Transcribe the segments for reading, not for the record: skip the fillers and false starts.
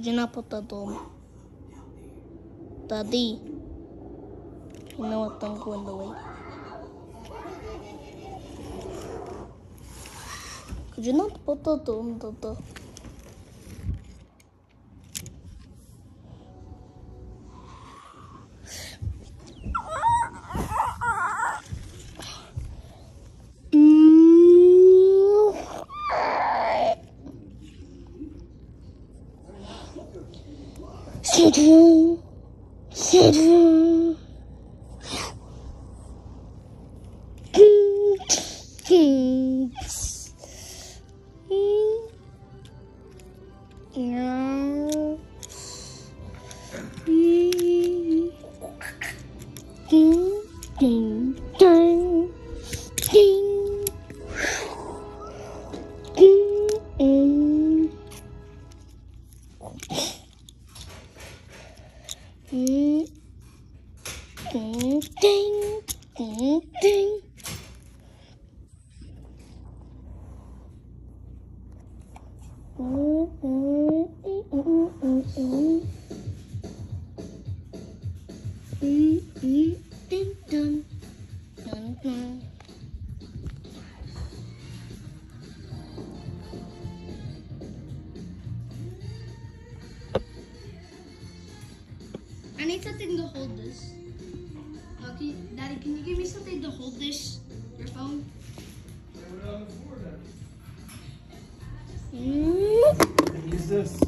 you not put that down? Daddy. You know what? Don't go in the way. Could you not put that down, Dada? Sit down. Sit down. I need something to hold this. Okay, Daddy, can you give me something to hold this? Your phone? Use this.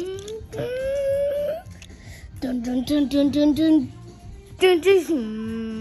Dun dun dun dun dun dun dun dun.